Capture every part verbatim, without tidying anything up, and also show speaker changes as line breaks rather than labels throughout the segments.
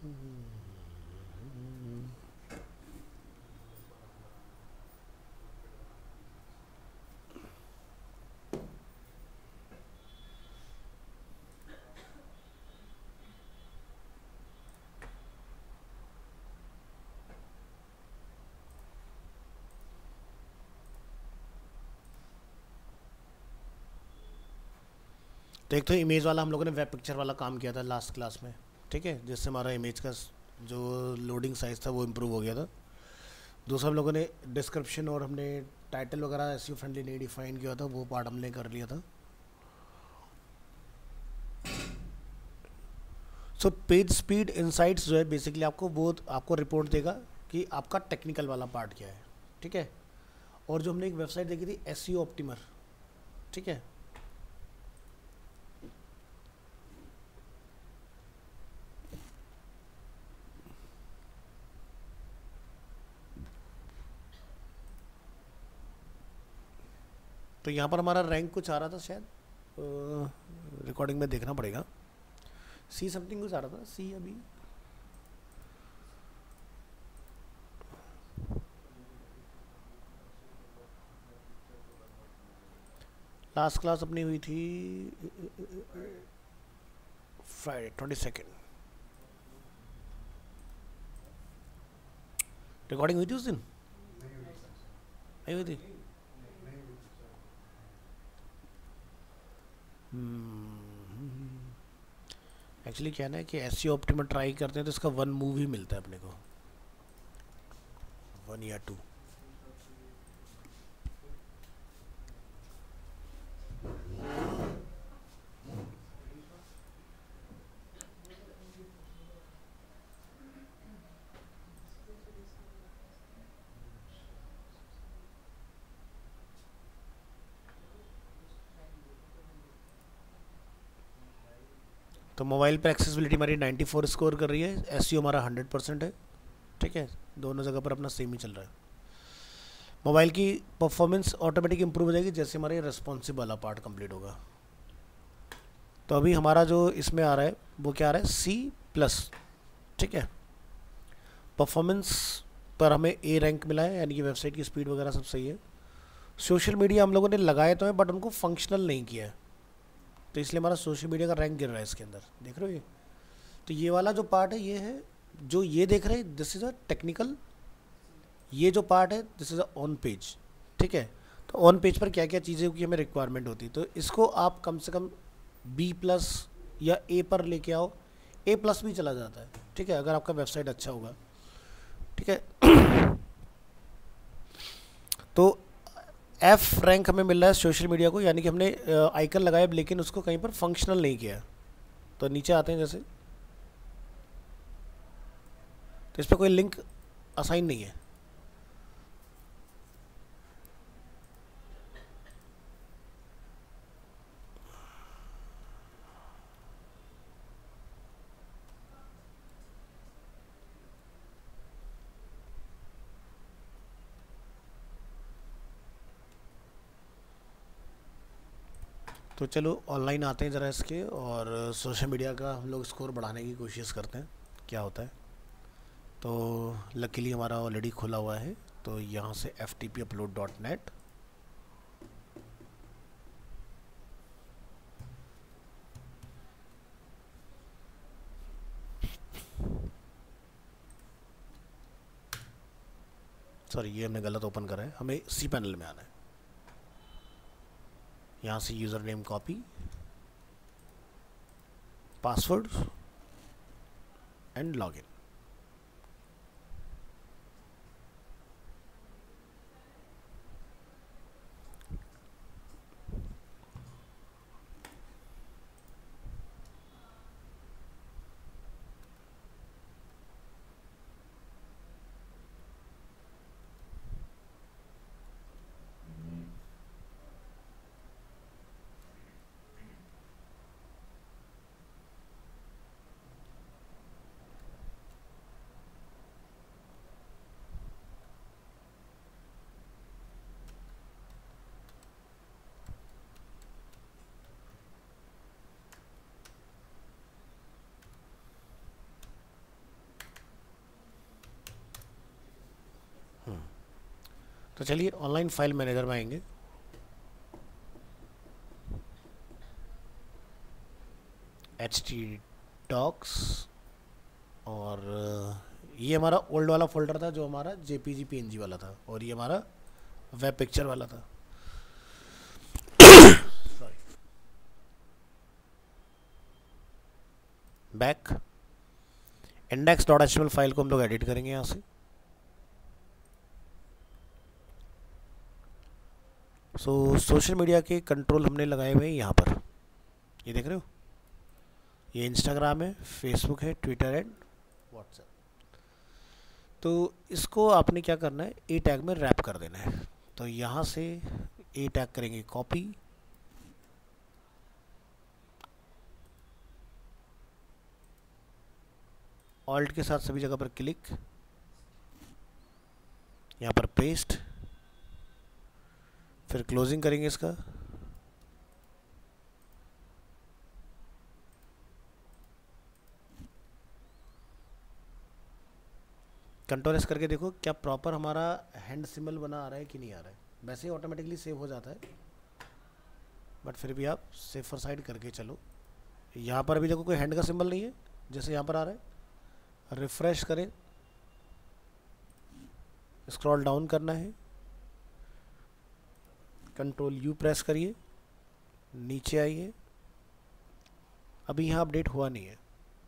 तो एक तो इमेज वाला हम लोगों ने वेब पिक्चर वाला काम किया था लास्ट क्लास में, ठीक है, जिससे हमारा इमेज का जो लोडिंग साइज था वो इम्प्रूव हो गया था। दूसरा हम लोगों ने डिस्क्रिप्शन और हमने टाइटल वगैरह एस फ्रेंडली नहीं डिफाइन किया था, वो पार्ट हमने कर लिया था। सो पेज स्पीड इनसाइट्स जो है बेसिकली आपको वो आपको रिपोर्ट देगा कि आपका टेक्निकल वाला पार्ट क्या है, ठीक है। और जो हमने एक वेबसाइट देखी थी एस ऑप्टिमर, ठीक है, तो यहाँ पर हमारा रैंक कुछ आ रहा था शायद, रिकॉर्डिंग में देखना पड़ेगा। सी समथिंग कुछ आ रहा था, सी अभी लास्ट क्लास अपनी हुई थी फ्राइडे ट्वेंटी सेकेंड। रिकॉर्डिंग हुई थी उस दिन, नहीं हुई थी। एक्चुअली क्या है कि एस सी ऑप्टिमर ट्राई करते हैं तो इसका वन मूव ही मिलता है अपने को, वन या टू। तो मोबाइल पर एक्सेसिबिलिटी हमारी नाइन्टी फोर स्कोर कर रही है, एस सी हमारा हंड्रेड परसेंट है, ठीक है, दोनों जगह पर अपना सेम ही चल रहा है। मोबाइल की परफॉर्मेंस ऑटोमेटिक इंप्रूव हो जाएगी जैसे हमारे रेस्पॉन्सिव वाला पार्ट कंप्लीट होगा। तो अभी हमारा जो इसमें आ रहा है वो क्या आ रहा है, सी प्लस, ठीक है। परफॉर्मेंस पर हमें ए रैंक मिला है, यानी कि वेबसाइट की स्पीड वगैरह सब सही है। सोशल मीडिया हम लोगों ने लगाए तो हैं बट उनको फंक्शनल नहीं किया है, तो इसलिए हमारा सोशल मीडिया का रैंक गिर रहा है इसके अंदर, देख रहे हो ये। तो ये वाला जो पार्ट है ये है, जो ये देख रहे हैं दिस इज़ अ टेक्निकल, ये जो पार्ट है this is a on page, ठीक है। तो ऑन पेज पर क्या क्या चीज़ें की हमें रिक्वायरमेंट होती है, तो इसको आप कम से कम बी प्लस या ए पर लेके आओ, ए प्लस भी चला जाता है, ठीक है, अगर आपका वेबसाइट अच्छा होगा, ठीक है। तो एफ रैंक हमें मिल रहा है सोशल मीडिया को, यानी कि हमने आइकन लगाया लेकिन उसको कहीं पर फंक्शनल नहीं किया। तो नीचे आते हैं जैसे, तो इस पर कोई लिंक असाइन नहीं है। तो चलो ऑनलाइन आते हैं ज़रा इसके, और सोशल मीडिया का हम लोग स्कोर बढ़ाने की कोशिश करते हैं क्या होता है। तो लकीली हमारा ऑलरेडी खुला हुआ है, तो यहाँ से F T P upload dot net, sorry ये हमने गलत ओपन करा है, हमें सी पैनल में आना है। यहाँ से user name copy, password and login. तो चलिए ऑनलाइन फाइल मैनेजर में आएंगे। एच टी डॉक्स, और ये हमारा ओल्ड वाला फोल्डर था जो हमारा जेपीजी पीएनजी वाला था, और ये हमारा वेब पिक्चर वाला था। Sorry, back index dot H T M L file को हम लोग एडिट करेंगे यहाँ से। सो सोशल मीडिया के कंट्रोल हमने लगाए हुए हैं यहाँ पर, ये देख रहे हो, ये इंस्टाग्राम है, फेसबुक है, ट्विटर एंड व्हाट्सएप। तो इसको आपने क्या करना है, ए टैग में रैप कर देना है। तो यहाँ से ए टैग करेंगे कॉपी, ऑल्ट के साथ सभी जगह पर क्लिक, यहाँ पर पेस्ट, फिर क्लोजिंग करेंगे इसका। कंट्रोल एस करके देखो क्या प्रॉपर हमारा हैंड सिंबल बना आ रहा है कि नहीं आ रहा है। वैसे ही ऑटोमेटिकली सेव हो जाता है, बट फिर भी आप सेव फॉर साइड करके चलो। यहाँ पर अभी देखो कोई हैंड का सिंबल नहीं है जैसे यहाँ पर आ रहा है। रिफ्रेश करें, स्क्रॉल डाउन करना है, कंट्रोल यू प्रेस करिए, नीचे आइए। अभी यहाँ अपडेट हुआ नहीं है,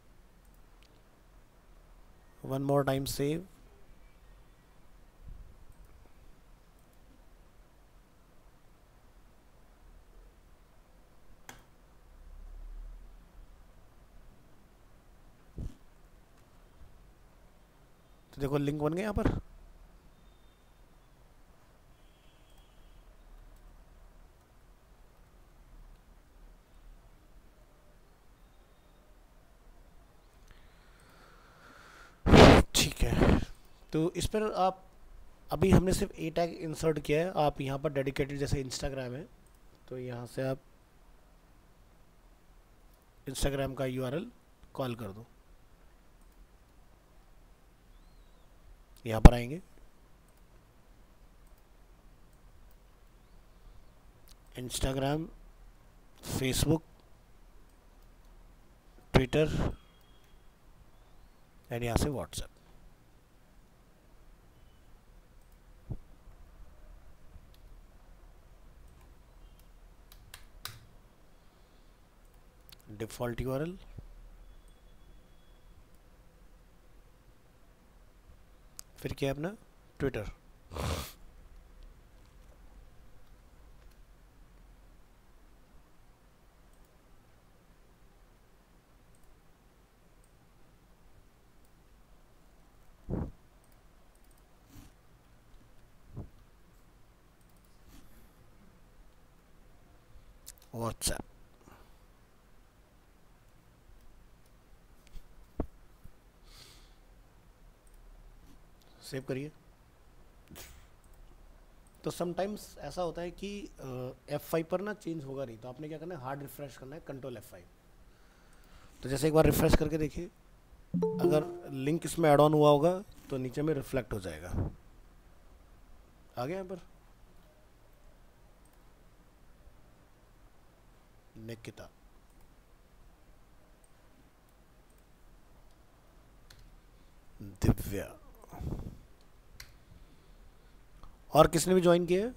वन मोर टाइम सेव, तो देखो लिंक बन गया यहाँ पर। ठीक है, तो इस पर आप, अभी हमने सिर्फ ए टैग इंसर्ट किया है। आप यहाँ पर डेडिकेटेड जैसे इंस्टाग्राम है तो यहाँ से आप इंस्टाग्राम का यूआरएल कॉल कर दो। यहाँ पर आएंगे, इंस्टाग्राम, फेसबुक, ट्विटर एंड यहाँ से व्हाट्सएप। डिफ़ॉल्ट यूआरएल, फिर क्या है अपना ट्विटर। व्हाट्सएप, सेव करिए। तो समटाइम्स ऐसा होता है कि एफ फाइव पर ना चेंज होगा नहीं, तो आपने क्या करना है, हार्ड रिफ्रेश करना है, कंट्रोल एफ फाइव। तो जैसे एक बार रिफ्रेश करके देखिए, अगर लिंक इसमें ऐड ऑन हुआ होगा तो नीचे में रिफ्लेक्ट हो जाएगा। आ गया यहाँ पर निकिता, दिव्या, और किसने भी ज्वाइन किया है?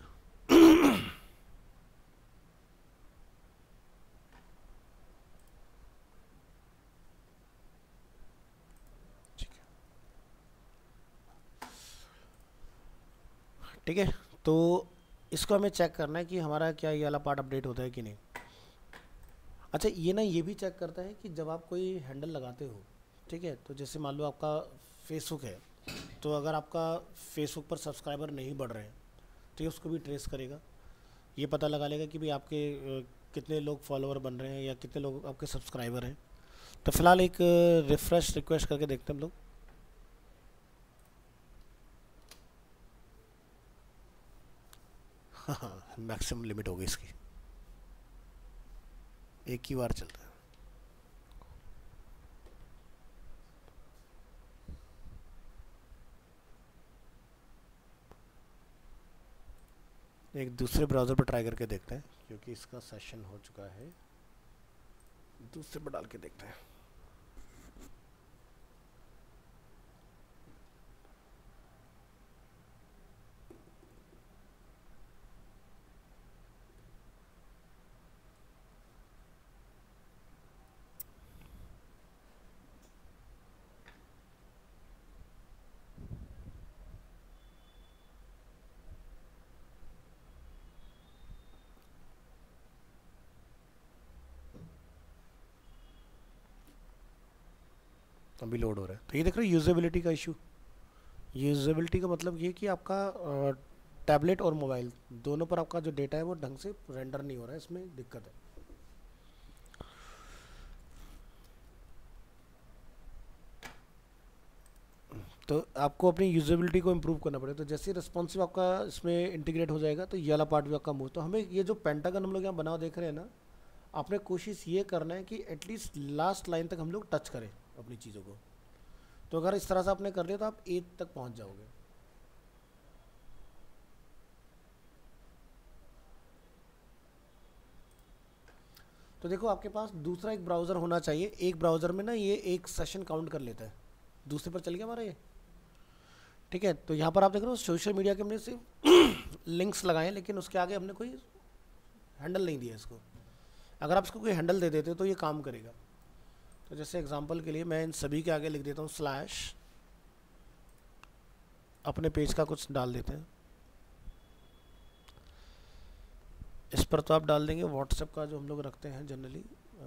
ठीक है, तो इसको हमें चेक करना है कि हमारा क्या ये वाला पार्ट अपडेट होता है कि नहीं। अच्छा, ये ना ये भी चेक करता है कि जब आप कोई हैंडल लगाते हो, ठीक है, तो जैसे मान लो आपका फेसबुक है, तो अगर आपका फेसबुक पर सब्सक्राइबर नहीं बढ़ रहे हैं तो ये उसको भी ट्रेस करेगा। ये पता लगा लेगा कि भाई आपके कितने लोग फॉलोअर बन रहे हैं या कितने लोग आपके सब्सक्राइबर हैं। तो फिलहाल एक रिफ्रेश रिक्वेस्ट करके देखते हैं हम लोग। हाँ, मैक्सिमम लिमिट हो गई इसकी, एक ही बार चलता है। एक दूसरे ब्राउज़र पर ट्राई करके देखते हैं, क्योंकि इसका सेशन हो चुका है। दूसरे पर डाल के देखते हैं। अभी लोड हो रहा है। तो ये देख रहे हो यूजेबिलिटी का इशू। यूजेबिलिटी का मतलब ये कि आपका टैबलेट और मोबाइल दोनों पर आपका जो डेटा है वो ढंग से रेंडर नहीं हो रहा है, इसमें दिक्कत है। तो आपको अपनी यूजेबिलिटी को इम्प्रूव करना पड़ेगा। तो जैसे रिस्पॉन्सिव आपका इसमें इंटीग्रेट हो जाएगा तो ये वाला पार्ट भी आपका मूव। तो हमें ये जो पेंटागन हम लोग यहाँ बनाओ देख रहे हैं ना, आपने कोशिश ये करना है कि एटलीस्ट लास्ट लाइन तक हम लोग टच करें अपनी चीज़ों को। तो अगर इस तरह से आपने कर लिया तो आप एट तक पहुँच जाओगे। तो देखो आपके पास दूसरा एक ब्राउज़र होना चाहिए। एक ब्राउज़र में ना ये एक सेशन काउंट कर लेता है। दूसरे पर चल गया हमारा ये, ठीक है। तो यहाँ पर आप देख रहे हो सोशल मीडिया के हमने सिर्फ लिंक्स लगाए, लेकिन उसके आगे हमने कोई हैंडल नहीं दिया इसको। अगर आप इसको कोई हैंडल दे देते तो ये काम करेगा। तो जैसे एग्जांपल के लिए मैं इन सभी के आगे लिख देता हूँ स्लैश, अपने पेज का कुछ डाल देते हैं। इस पर तो आप डाल देंगे व्हाट्सएप का जो हम लोग रखते हैं जनरली,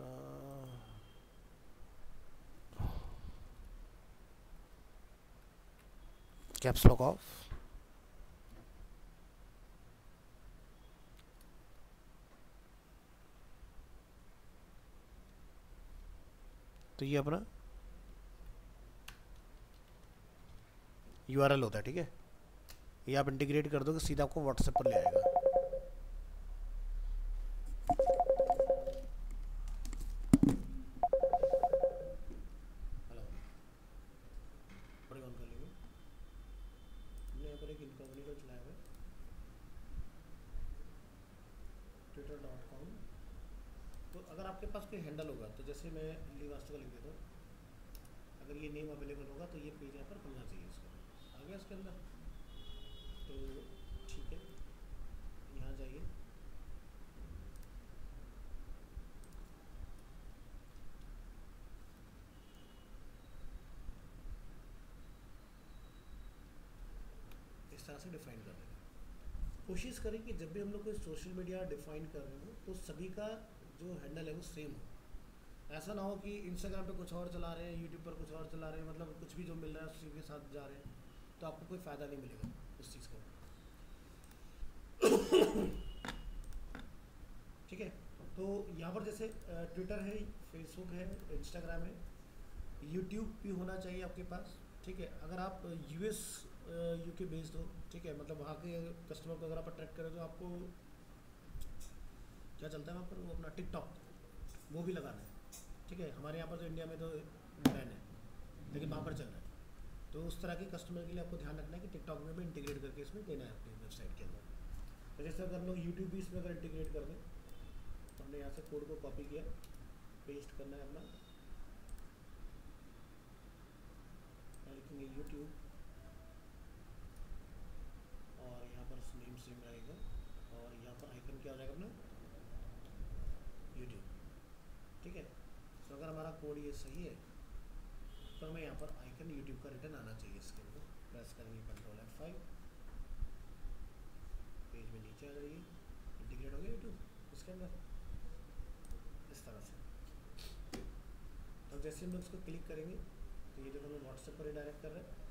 कैप्स लॉक ऑफ। तो ये अपना यूआरएल होता है, ठीक है। ये आप इंटीग्रेट कर दोगे सीधा आपको व्हाट्सएप पर ले आएगा। Twitter dot com. तो अगर आपके पास कोई हैंडल होगा, तो जैसे मैं लीवास्तव का लिख देता हूँ, अगर ये नेम अवेलेबल होगा तो ये पेज यहाँ पर खुलना चाहिए। इसका आ गया इसके अंदर, तो ठीक है। यहाँ जाइए, इस तरह से डिफाइन कर देंगे। कोशिश करें कि जब भी हम लोग कोई सोशल मीडिया डिफाइन कर रहे हो तो सभी का जो हैंडल है वो सेम हो। ऐसा ना हो कि इंस्टाग्राम पे कुछ और चला रहे हैं, यूट्यूब पर कुछ और चला रहे हैं, मतलब कुछ भी जो मिल रहा है उसी के साथ जा रहे हैं, तो आपको कोई फ़ायदा नहीं मिलेगा उस चीज़ का। ठीक है। तो यहाँ पर जैसे ट्विटर है, फेसबुक है, इंस्टाग्राम है, यूट्यूब भी होना चाहिए आपके पास, ठीक है। अगर आप यूएस यूके बेस्ड हो, ठीक है, मतलब वहाँ के कस्टमर को अगर आप अट्रैक्ट करें तो आपको क्या चलता है वहाँ पर, वो अपना टिकटॉक वो भी लगाना है, ठीक है। हमारे यहाँ पर तो इंडिया में तो बैन है, लेकिन वहाँ पर चल रहा है। तो उस तरह के कस्टमर के लिए आपको ध्यान रखना है कि टिकटॉक में भी इंटीग्रेट करके इसमें देना है अपनी वेबसाइट के अंदर। तो जैसे अगर हम लोग यूट्यूब भी इसमें अगर इंटीग्रेट कर दें, तो हमने यहाँ से कोड को कॉपी किया, पेस्ट करना है अपना, लिखेंगे यूट्यूब और यहाँ पर नेम सेम रहेगा और यहाँ पर आइकन क्या हो जाएगा अपना यूट्यूब, ठीक है। तो अगर हमारा कोड ये सही है तो हमें यहाँ पर आइकन यूट्यूब का रिटर्न आना चाहिए। इसके अंदर प्रेस करेंगे कंट्रोल एफ फाइव, पेज में नीचे आ जाइए, इंटीग्रेट हो गया यूट्यूब इसके अंदर इस तरह से। तो जैसे हम लोग इसको क्लिक करेंगे तो ये देखो हम व्हाट्सएप पर रिडायरेक्ट कर रहे हैं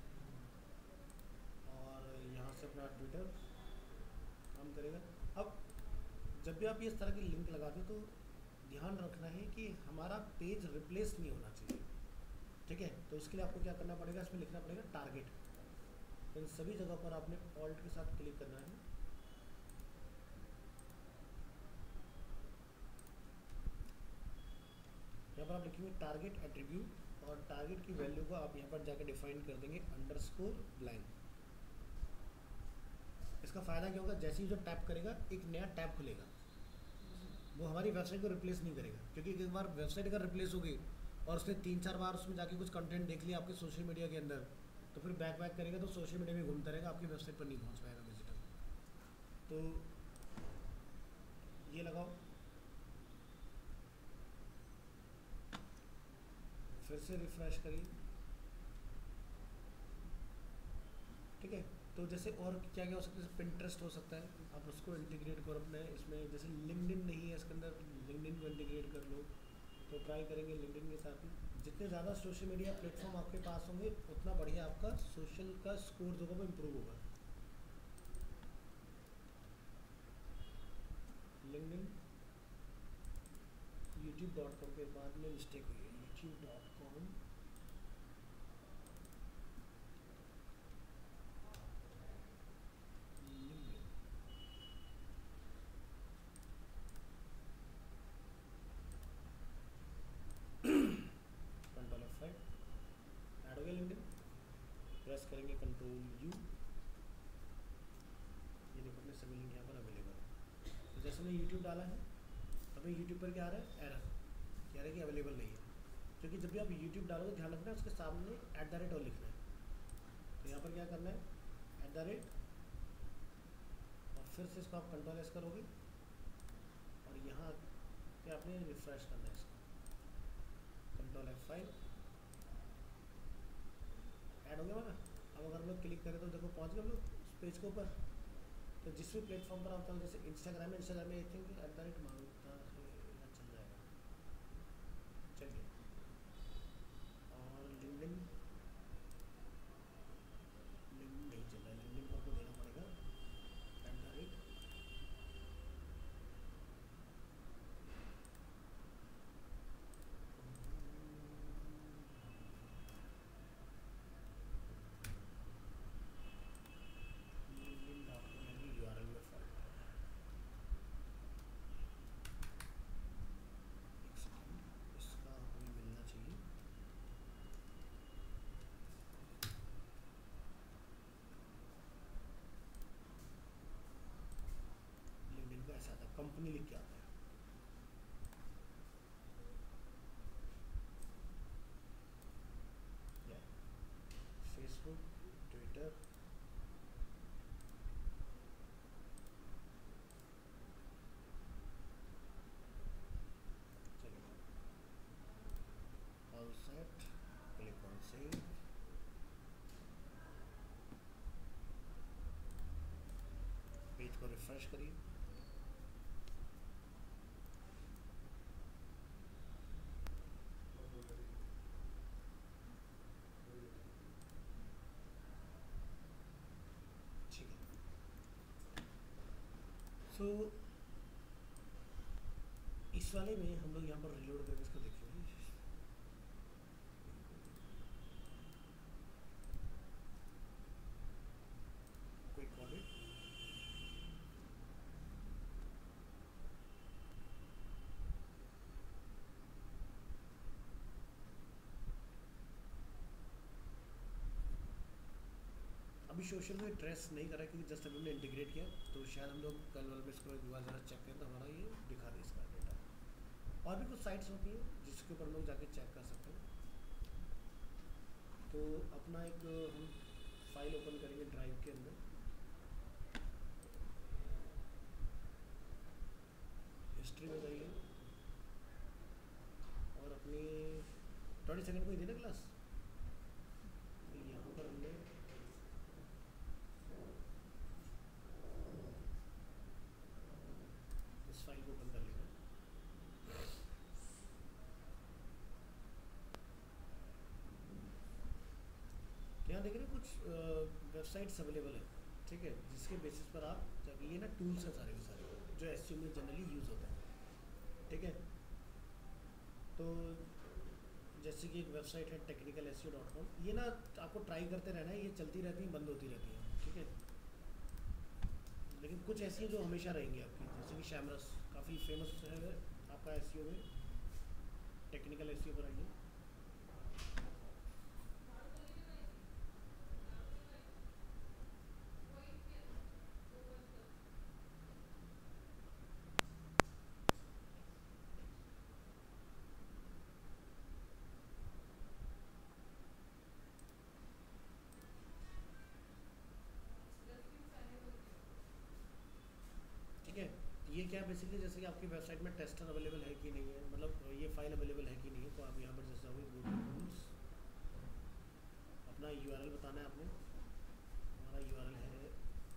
और यहाँ से अपना ट्विटर काम करेगा। अब जब भी आप ये इस तरह की लिंक लगाते हो तो ध्यान रखना है कि हमारा पेज रिप्लेस नहीं होना चाहिए, ठीक है। तो उसके लिए आपको क्या करना पड़ेगा, इसमें लिखना पड़ेगा टारगेट। इन सभी जगह पर आपने ऑल्ट के साथ क्लिक करना है। यहाँ पर आप लिखेंगे टारगेट एट्रीब्यूट और टारगेट की वैल्यू को आप यहाँ पर जाकर डिफाइन कर देंगे अंडरस्कोर ब्लैंक। इसका फ़ायदा क्या होगा, जैसे ही जो टैप करेगा एक नया टैब खुलेगा, वो हमारी वेबसाइट को रिप्लेस नहीं करेगा, क्योंकि एक बार वेबसाइट अगर रिप्लेस हो गई और उसने तीन चार बार उसमें जाके कुछ कंटेंट देख लिया आपके सोशल मीडिया के अंदर, तो फिर बैक बैक करेगा तो सोशल मीडिया में घूमता रहेगा, आपकी वेबसाइट पर नहीं पहुंच पाएगा विजिटर। तो ये लगाओ, फिर से रिफ्रेश करिए, ठीक है। तो जैसे और क्या क्या हो सकता है, जैसे पिंटरेस्ट हो सकता है, आप उसको इंटीग्रेट करो अपने इसमें। जैसे लिंक्डइन नहीं है इसके अंदर, लिंक्डइन को इंटीग्रेट कर लो, तो ट्राई करेंगे लिंक्डइन के साथ ही। जितने ज़्यादा सोशल मीडिया प्लेटफॉर्म आपके पास होंगे उतना बढ़िया आपका सोशल का स्कोर जो होगा वो इम्प्रूव होगा। लिंक्डइन यूट्यूब डॉट कॉम के बाद में मिस्टेक हुई है, YouTube dot com control F five add हो गया लिंक्डइन, प्रेस करेंगे कंट्रोल यू, ये देखो अपने सभी लिंक यहाँ पर अवेलेबल है। तो जैसे मैंने यूट्यूब डाला है, अभी यूट्यूब पर क्या आ रहा है, एरर कह रहा है कि अवेलेबल नहीं है, क्योंकि जब भी आप यूट्यूब डालोगे ध्यान रखना है उसके सामने एट द रेट और लिखना है। तो यहाँ पर क्या करना है, एट द रेट, और फिर से इसको आप कंट्रोल एस करोगे और यहाँ पे आपने रिफ्रेश करना है इसको, कंट्रोल एफ फाइव, ऐड हो गया ना। अब अगर हम लोग क्लिक करें तो देखो पहुँच गए हम लोग उस पेज के ऊपर। तो जिस भी प्लेटफॉर्म पर आप, जैसे इंस्टाग्राम है, इंस्टाग्राम में I think at the rate मांगता है, चल जाएगा, चलिए। और लिंक्डइन, लिंक्डइन नहीं चल रहा है, लिंक्डइन को आपको देना पड़ेगा at the rate, LinkedIn dot com यानी यू आर एल में फॉल्ट है। एक सेकेंड, इसका हमें मिलना चाहिए, लिंक्डइन का ऐसा आता है, कंपनी लिख के आता है। फेसबुक, ट्विटर, चलिए all set, click on save, page को रिफ्रेश करिए, ठीक है। सो so, इस वाले में हम लोग यहाँ पर रिलोड करके इसको देखेंगे, क्विक ऑडिट, अभी सोशल में ट्रेस नहीं करा क्योंकि जस्ट अभी हमने इंटीग्रेट किया, तो शायद हम लोग कल वाले में इसको एक बार ज़रा चेक करें तो हमारा ये दिखा दे इसका डेटा। और भी कुछ साइट्स होती हैं जिसके ऊपर लोग जाके चेक कर सकते हैं। तो अपना एक हम फाइल ओपन करेंगे ड्राइव के अंदर, हिस्ट्री में जाइए और अपनी ट्वेंटी सेकेंड को ही देना क्लास, तो यहाँ पर हमने इस फाइल को ओपन कर लेना। यहाँ देख रहे हैं कुछ वेबसाइट्स अवेलेबल है, ठीक है, जिसके बेसिस पर आप जब ये ना टूल्स हैं सारे के सारे जो एस में जनरली यूज़ होते हैं, ठीक है। तो जैसे कि एक वेबसाइट है टेक्निकल एस डॉट कॉम, ये ना आपको ट्राई करते रहना है, ये चलती रहती हैं, बंद होती रहती हैं, ठीक है। लेकिन कुछ ऐसी हैं जो हमेशा रहेंगी आपकी, जैसे कि शैमरस काफ़ी फेमस है आपका एस में, टेक्निकल एस पर आइए, बेसिकली जैसे कि आपकी वेबसाइट में टेस्टर अवेलेबल है कि नहीं है, मतलब ये फाइल अवेलेबल है कि नहीं है, तो आप यहाँ पर जैसे होंगे गूगल टूल्स, अपना यू आर एल बताना है आपने। हमारा यू आर एल है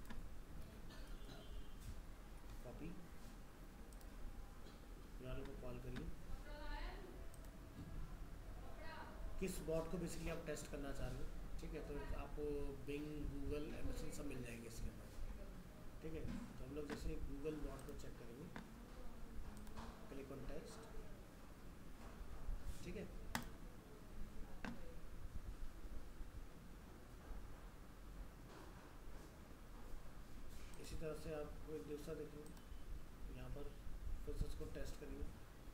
कॉपी, यू आर एल को कॉल करिए। किस बॉट को बेसिकली आप टेस्ट करना चाह रहे हो, ठीक है, तो आपको बिंग, गूगल, एमेजन सब मिल जाएंगे इसके अंदर, ठीक है। तो हम लोग जैसे गूगल बॉट को चेक करेंगे, क्लिक ऑन टेस्ट, ठीक है। इसी तरह से आपको एक दूसरा देखेंगे, यहाँ पर फिर से उसको टेस्ट करेंगे।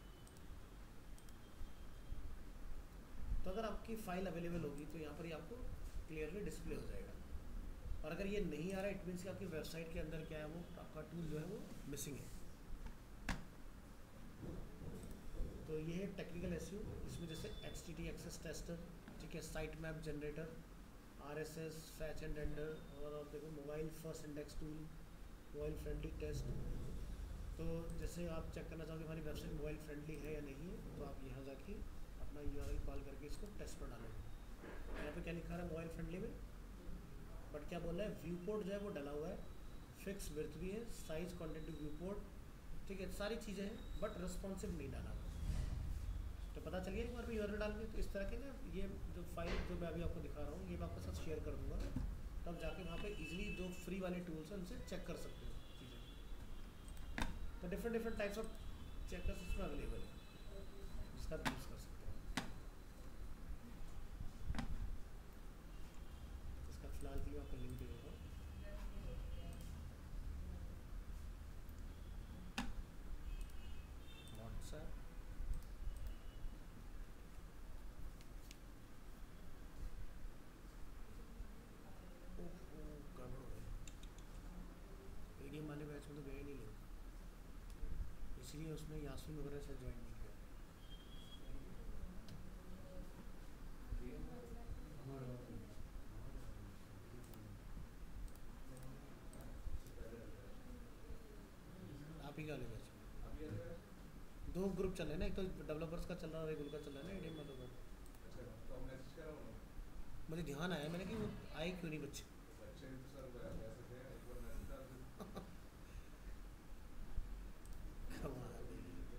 तो अगर आपकी फ़ाइल अवेलेबल होगी तो यहाँ पर ही आपको क्लियरली डिस्प्ले हो जाएगा, और अगर ये नहीं आ रहा है इट मीन्स कि आपकी वेबसाइट के अंदर क्या है, वो आपका टूल जो है वो मिसिंग है। तो ये है टेक्निकल एसईओ, इसमें जैसे H T T access tester, ठीक है, site map generator, R S S, fetch and render, और आप देखो mobile first index tool, mobile friendly test. तो जैसे आप चेक करना चाहोगे हमारी वेबसाइट मोबाइल फ्रेंडली है या नहीं है, तो आप यहाँ जाके अपना यू आर एल कॉल करके इसको टेस्ट पर डालेंगे। यहाँ पे क्या लिखा रहा है मोबाइल फ्रेंडली में, बट क्या बोल रहा है, व्यू पोर्ट जो है वो डला हुआ है, फिक्स विड्थ भी है, size content to viewport, ठीक है, सारी चीज़ें हैं, बट रिस्पॉन्सिव नहीं डाला हुआ। तो पता चल गया एक बार भी यू आर एल डाल के। तो इस तरह के ना ये जो फाइल जो मैं अभी आपको दिखा रहा हूँ, ये मैं आपके साथ शेयर कर दूँगा, तब जाके वहाँ पे इजीली जो फ्री वाले टूल्स हैं उनसे चेक कर सकते हो चीज़ें। तो different different types of checkers इसमें अवेलेबल है, जिसका आप यूज़ कर सकते हैं। इसका फिलहाल के लिए आपको लिंक दे दूँगा। व्हाट्सएप, गड़बड़ हो गई, एडीएम वाले बैच में तो गए नहीं लोग, इसलिए उसने यासीन वगैरह से ज्वाइन नहीं किया। आप ही का वाले बैच में दो ग्रुप चल रहे हैं ना, एक तो डेवलपर्स का चल रहा है और एक उनका चल रहा है ना एडीएम वालों का। मुझे ध्यान आया, मैंने कि वो आए क्यों नहीं बच्चे। कमाल है।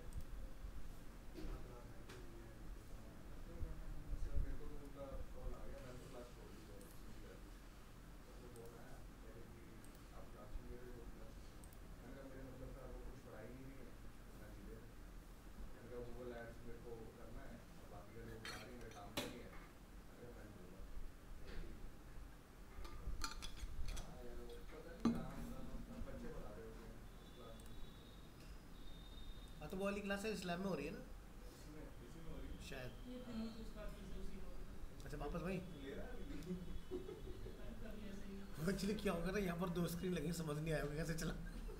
गूगल एड्स मेरे को करना है और बाकी का जो बता रही मेरे काम का नहीं है, अगर मैंने बोला हाँ यार वो पता नहीं काम बच्चे बता रहे होते हैं उस क्लास में।
हाँ तो वो वाली क्लास है इस्लाम में हो रही है ना
इसमें इसी में हो रही है
शायद। अच्छा वापस भाई,
ले रहा है
एक्चुअली क्या होगा ना, यहाँ पर दो स्क्रीन लगी, समझ नहीं आया कैसे चला।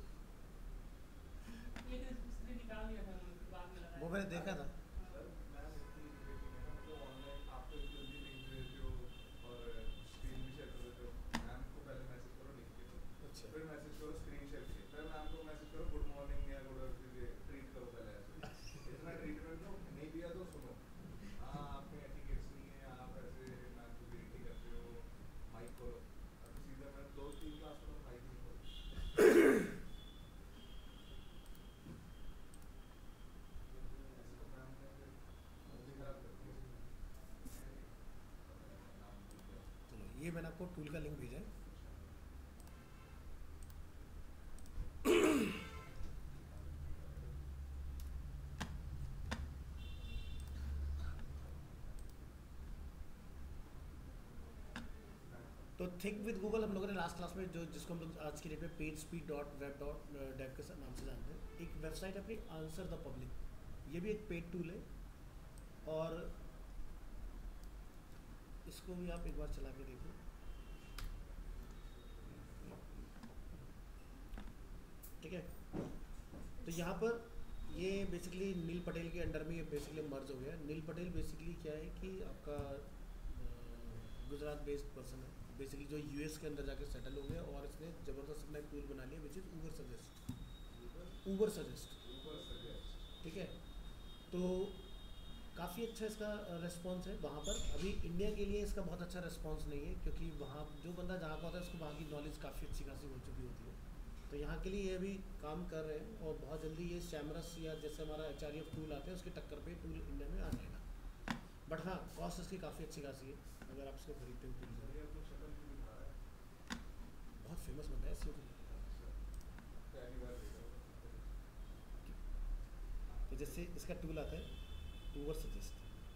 वो मैंने देखा था।
सर मैम इतनी इरिटेटिंग है ना, मतलब ऑनलाइन आप तो जल्दी लिंक दे देते हो और स्क्रीन भी शेयर कर देते हो। मैम को पहले मैसेज करो लिख के दो,
अच्छा
फिर मैसेज करो स्क्रीन शेयर के, फिर मैम को मैसेज करो गुड मॉर्निंग या गुड ट्रीट करो पहले ऐसे। इतना ट्रीटमेंट लो नहीं दिया तो सुनो, हाँ आप में एटिकेट्स नहीं है, आप ऐसे मैम को ग्रीटिंग करते हो, माइक करो। अब सीधा मैं दो तीन क्लास में माइक नहीं करो।
चलो ये मैंने आपको टूल का लिंक भेजा है। तो थिंक विद गूगल हम लोगों ने लास्ट क्लास में जो जिसको हम लोग आज की डेट में page speed dot web dot dev के नाम से जानते हैं, एक वेबसाइट है अपनी आंसर द पब्लिक, ये भी एक पेड टूल है, और इसको भी आप एक बार चला के देखो। ठीक है, तो यहाँ पर ये बेसिकली नील पटेल के अंडर में ये बेसिकली मर्ज हो गया। नील पटेल बेसिकली क्या है कि आपका गुजरात बेस्ड पर्सन है, बेसिकली जो यूएस के अंदर जाके सेटल हो गया, और इसने ज़बरदस्त अपना एक टूल बना लिया which is Uber suggest. Uber suggest,
Uber suggest.
ठीक है। तो काफ़ी अच्छा इसका रिस्पॉन्स है वहाँ पर। अभी इंडिया के लिए इसका बहुत अच्छा रिस्पॉन्स नहीं है, क्योंकि वहाँ जो बंदा जहाँ का होता है उसको वहाँ की नॉलेज काफ़ी अच्छी खासी हो चुकी होती है। तो यहाँ के लिए ये भी काम कर रहे हैं, और बहुत जल्दी ये सैमरस या जैसे हमारा एच आर एफ टूल आते हैं उसके टक्कर पे टूल इंडिया में आ जाएगा। बट हाँ, कॉस्ट इसकी काफ़ी अच्छी खासी है अगर आप इसको खरीदते हो टूल।
सर ये तो शक्ल भी दिखा रहा है।
बहुत फेमस बंदा है इसलिए।
अच्छा, पहली बार देखा होगा।
तो जैसे इसका टूल आता है ऊबर सजेस्ट,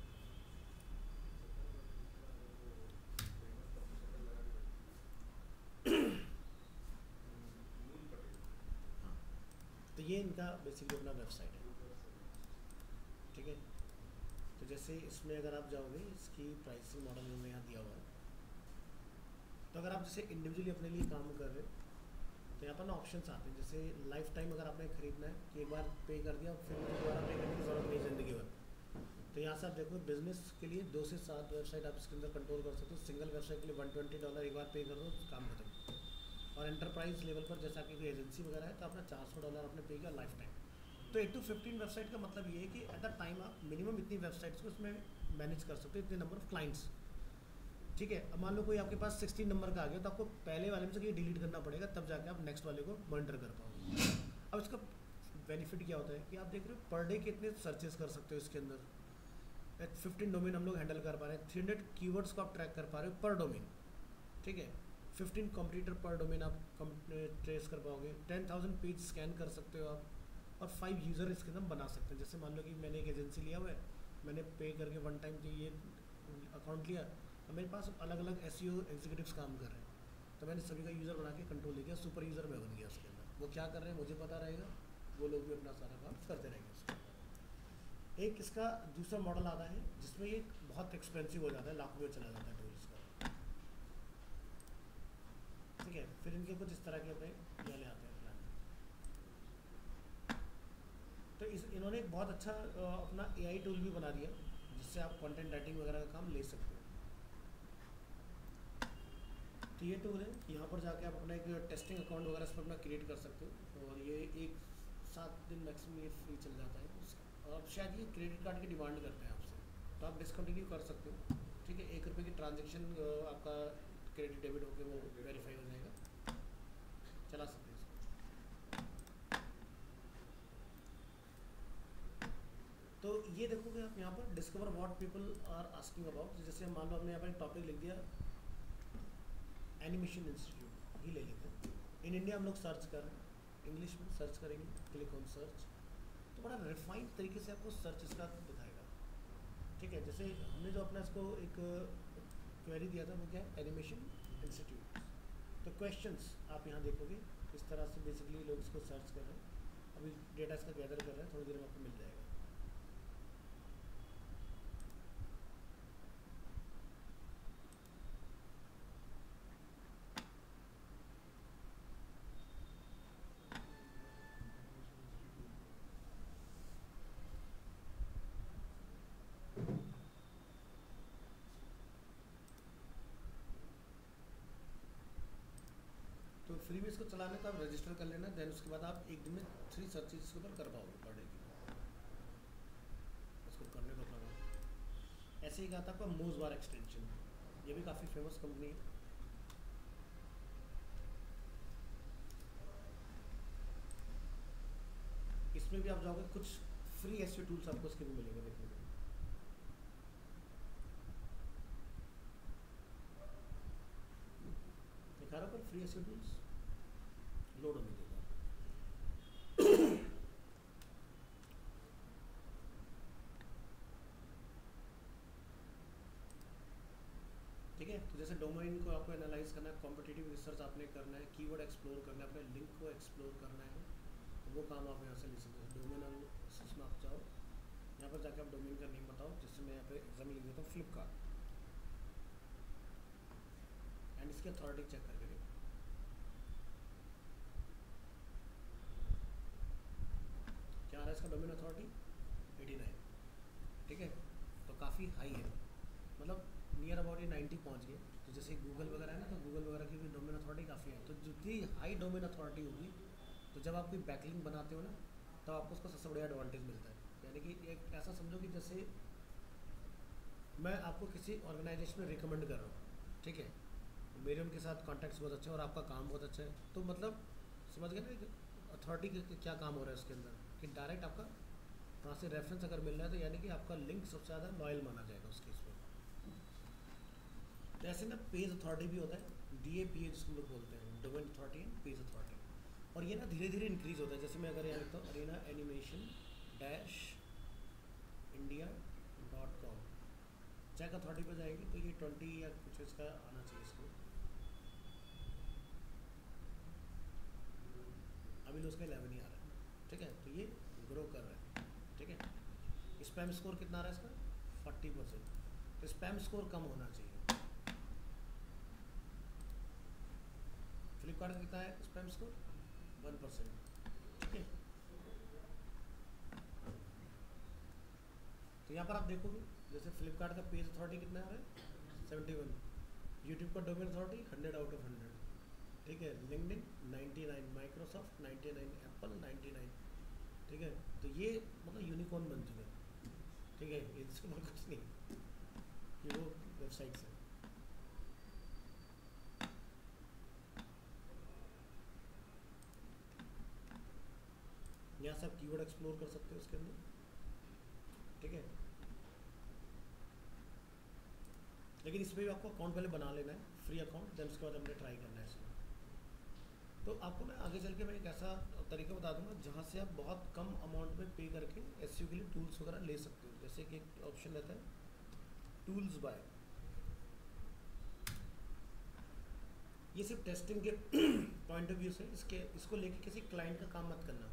शक्ल पर दूसरा अगर वो फेमस तब तो शक्ल लगा के बैठी है। नून पटेल।
हाँ। तो ये इनका बेसिकली अपना वेबसाइट है,
ऊपर सजेस्ट।
ठीक है। तो जैसे इसमें अगर आप जाओगे, इसकी प्राइसिंग मॉडल में यहाँ दिया हुआ है। तो अगर आप जैसे इंडिविजुअली अपने लिए काम कर रहे हो तो यहाँ पर ना ऑप्शंस आते हैं, जैसे लाइफ टाइम अगर आपने खरीदना है कि एक बार पे कर दिया फिर मुझे दोबारा पे करने की ज़रूरत नहीं ज़िंदगी भर, तो यहाँ से आप देखो बिजनेस के लिए दो से सात वेबसाइट आप इसके अंदर कंट्रोल कर सकते हो। सिंगल वेबसाइट के लिए वन ट्वेंटी डॉलर एक बार पे कर दो, काम खत्म। और एंटरप्राइज लेवल पर जैसा आपकी कोई एजेंसी वगैरह है तो आपने चार सौ डॉलर आपने पे किया लाइफ टाइम। तो एट टू फिफ्टीन वेबसाइट का मतलब ये है कि एट द टाइम आप मिनिमम इतनी वेबसाइट्स को इसमें मैनेज कर सकते हो, इतने नंबर ऑफ क्लाइंट्स, ठीक है। अब मान लो कोई आपके पास सिक्सटीन नंबर का आ गया तो आपको पहले वाले में से ये डिलीट करना पड़ेगा, तब जाके आप नेक्स्ट वाले को मॉनिटर कर पाओगे। अब इसका बेनिफिट क्या होता है कि आप देख रहे हो पर डे कितने सर्चेस कर सकते हो इसके अंदर। फिफ्टीन डोमेन हम लोग हैंडल कर पा रहे हैं, थ्री हंड्रेड कीवर्ड्स को आप ट्रैक कर पा रहे हो पर डोमेन, ठीक है। फिफ्टीन कंप्यूटर पर डोमेन आप ट्रेस कर पाओगे, टेन थाउजेंड पेज स्कैन कर सकते हो आप, और फाइव यूज़र इसके अंदर बना सकते हैं। जैसे मान लो कि मैंने एक एजेंसी लिया हुआ है, मैंने पे करके वन टाइम के ये अकाउंट लिया, और मेरे पास अलग अलग एस ई ओ एग्जीक्यूटिव्स काम कर रहे हैं, तो मैंने सभी का यूज़र बना के कंट्रोल ले गया, सुपर यूज़र में बन गया उसके अंदर। वो क्या कर रहे हैं मुझे पता रहेगा, वो लोग भी अपना सारा काम करते रहेंगे उसके अंदर। एक इसका दूसरा मॉडल आता है जिसमें ये बहुत एक्सपेंसिव हो जाता है, लाखों में चला जाता है टूल्स का, ठीक है। फिर इनके कुछ इस तरह के अपने यहाँ ले आते हैं प्लान। तो इस इन्होंने एक बहुत अच्छा अ, अपना ए आई टूल भी बना दिया जिससे आप कंटेंट राइटिंग वगैरह का काम ले सकते हो। तो ये टूल है, यहाँ पर जाके आप अपना एक टेस्टिंग अकाउंट वगैरह इस पर अपना क्रिएट कर सकते हो, और ये एक सात दिन मैक्सिमम ये फ्री चल जाता है उसका। और शायद ये क्रेडिट कार्ड की डिमांड करते हैं आपसे, तो आप डिसकंटिन्यू कर सकते हो, ठीक है। एक रुपये की ट्रांजेक्शन आपका क्रेडिट डेबिट होकर वो वेरीफाई हो जाएगा, चला सकते हैं इसको। तो ये देखोगे आप यहाँ पर discover what people are asking about. जैसे मान लो हमने यहाँ पर एक टॉपिक लिख दिया एनिमेशन इंस्टीट्यूट ही ले लेते हैं। इन इंडिया हम लोग सर्च कर रहे हैं, इंग्लिश में सर्च करेंगे, क्लिक ऑन सर्च, तो बड़ा रिफाइंड तरीके से आपको सर्च इसका दिखाएगा, ठीक है। जैसे हमने जो अपना इसको एक क्वेरी दिया था वो क्या है, एनिमेशन इंस्टीट्यूट। तो क्वेश्चंस आप यहाँ देखोगे इस तरह से बेसिकली लोग इसको सर्च कर रहे हैं। अभी डेटा इसका गैदर कर रहे हैं, थोड़ी देर में आपको मिल जाएगा। तो फ्री में इसको चलाने का आप रजिस्टर कर लेना, देन उसके बाद आप एक दिन में थ्री सर्चेज इसके ऊपर कर पाओगे पर डे की। इसको करने का प्रोग्राम ऐसे ही कहा था आपका मोज बार एक्सटेंशन, ये भी काफ़ी फेमस कंपनी है। इसमें भी आप जाओगे कुछ फ्री ऐसे टूल्स आपको इसके भी मिलेंगे देखने को। दिखा रहा पर फ्री ऐसे टूल्स लोड होने देगा। ठीक है। तो जैसे डोमेन को आपको एनालाइज करना है, कॉम्पिटिटिव रिसर्च आपने करना है, कीवर्ड एक्सप्लोर करना है, अपने लिंक को एक्सप्लोर करना है, तो वो काम आप यहाँ से ले सकते हो। डोमेन एनालिसिस में आप जाओ, यहाँ पर जाकर आप डोमेन का नेम बताओ, जिससे मैं यहाँ पे एग्जाम लिख देता हूँ फ्लिपकार्ट, एंड इसकी अथॉरिटी चेक करके देखो क्या आ रहा है इसका डोमेन अथॉरिटी एटी नाइन, ठीक है। तो काफ़ी हाई है, मतलब नियर अबाउट ये नाइन्टी पहुँच गए। तो जैसे गूगल वगैरह है ना, तो गूगल वगैरह की भी डोमेन अथॉरिटी काफ़ी है। तो जितनी हाई डोमेन अथॉरिटी होगी तो जब आप कोई बैकलिंक बनाते हो ना, तब आपको उसका सबसे बड़ा एडवांटेज मिलता है। यानी कि एक ऐसा समझो कि जैसे मैं आपको किसी ऑर्गेनाइजेशन में रिकमेंड कर रहा हूँ, ठीक है, मेरे उनके साथ कॉन्टैक्ट्स बहुत अच्छे हैं और आपका काम बहुत अच्छा है, तो मतलब समझ गए ना अथॉरिटी का क्या काम हो रहा है उसके अंदर, कि डायरेक्ट आपका वहाँ से रेफरेंस अगर मिल रहा है तो यानी कि आपका लिंक सबसे ज़्यादा लॉयल माना जाएगा उस केस में। तो ऐसे ना पेज अथॉरिटी भी होता है, डी ए पी ए जिसको लोग बोलते हैं, domain authority and page authority, और ये ना धीरे धीरे इंक्रीज़ होता है। जैसे मैं अगर यहाँ लिखता हूँ Arena Animation dash India dot com, check authority पर जाएगी तो ये ट्वेंटी या कुछ इसका आना चाहिए इसको, अभी तो उसका इलेवन ही आ रहा है, ठीक है, तो ये ग्रो कर रहा है, ठीक है। स्पैम स्कोर कितना आ रहा है इसका, फोर्टी परसेंट, तो स्पैम स्कोर कम होना चाहिए। फ्लिपकार्ट का कितना है स्पैम स्कोर, वन परसेंट, ठीक है। तो यहाँ पर आप देखोगे जैसे फ्लिपकार्ट का पेज अथॉरिटी कितना आ रहा है, सेवेंटी वन, यूट्यूब का domain authority hundred out of hundred, ठीक है, LinkedIn ninety nine, Microsoft ninety nine, Apple ninety nine, ठीक है। तो ये मतलब यूनिकॉर्न बन चुके हैं, ठीक है, इसके बाद कुछ नहीं कि वो वेबसाइट्स हैं। यहाँ से आप कीवर्ड एक्सप्लोर कर सकते हो उसके अंदर, ठीक है, लेकिन इसमें भी आपको अकाउंट पहले बना लेना है, फ्री अकाउंट, देन उसके बाद हमने ट्राई करना है इसमें। तो आपको मैं आगे चल के मैं एक ऐसा तरीका बता दूंगा जहाँ से आप बहुत कम अमाउंट में पे करके एसईओ के लिए टूल्स वगैरह ले सकते हो। जैसे कि एक ऑप्शन रहता है टूल्स बाय, ये सिर्फ टेस्टिंग के पॉइंट ऑफ व्यू से इसके इसको लेके किसी क्लाइंट का काम मत करना,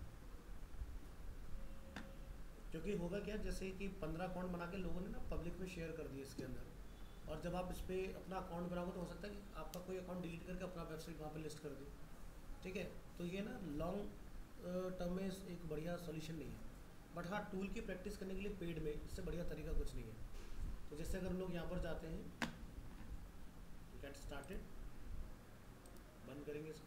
क्योंकि होगा क्या, जैसे कि पंद्रह अकाउंट बना के लोगों ने ना पब्लिक में शेयर कर दिए इसके अंदर, और जब आप इस पर अपना अकाउंट बनाओगे तो हो सकता है कि आपका कोई अकाउंट डिलीट करके अपना वेबसाइट वहाँ पे लिस्ट कर दे, ठीक है। तो ये ना लॉन्ग टर्म में एक बढ़िया सॉल्यूशन नहीं है, बट हाँ टूल की प्रैक्टिस करने के लिए पेड में इससे बढ़िया तरीका कुछ नहीं है। तो जैसे अगर हम लोग यहाँ पर जाते हैं गेट स्टार्टेड, बंद करेंगे इसको,